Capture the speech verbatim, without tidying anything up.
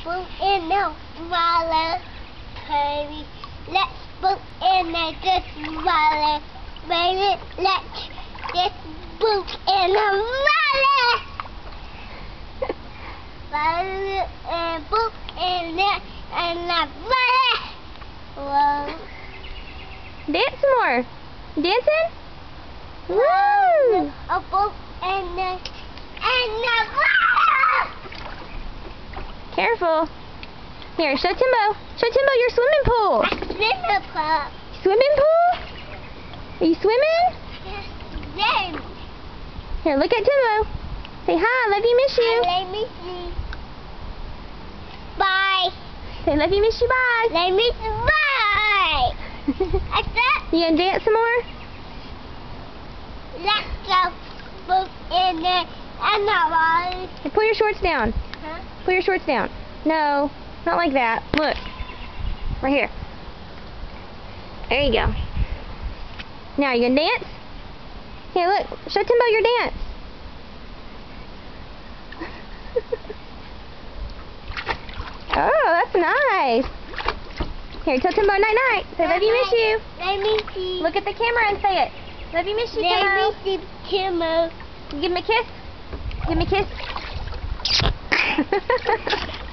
boot in the water, baby. Let's boot in the this water, baby. Let's this boot in the water. Water and boot in the and the water. Whoa. Dance some more. Dancing? Woo! A boat and the and the water. Careful. Here, show Timbo. Show Timbo your swimming pool. A swimming pool. Swimming pool? Are you swimming? Then Here, look at Timbo. Say hi, love you, miss you. let me see. Bye. Say love you, miss you, bye. Let me see. Bye. I said, You gonna dance some more? let's go boat in the and the water. Hey, pull your shorts down. Huh? Pull your shorts down. No, not like that. Look. Right here. There you go. Now, you gonna dance? Here, look. Show Timbo your dance. Oh, that's nice. Here, tell Timbo night-night. Say, love you, miss you. Let me see. Look at the camera and say it. Love you, miss you, Let Timbo. me see Timbo. Give him a kiss. Give him a kiss.